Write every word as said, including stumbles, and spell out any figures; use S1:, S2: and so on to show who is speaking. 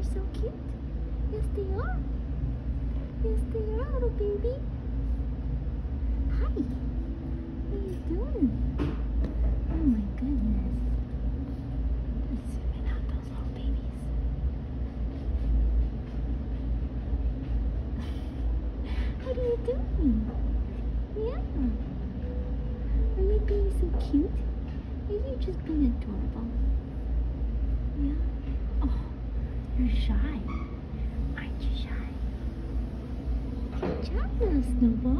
S1: so cute. Yes, they are. Yes, they are, little baby. Hi. What are you doing? Oh my goodness. Let's zoom out those little babies. What are you doing? Yeah. Are you being so cute? Are you just being adorable? Yeah. Oh, you're shy. Aren't you shy? Good job, little Snowball.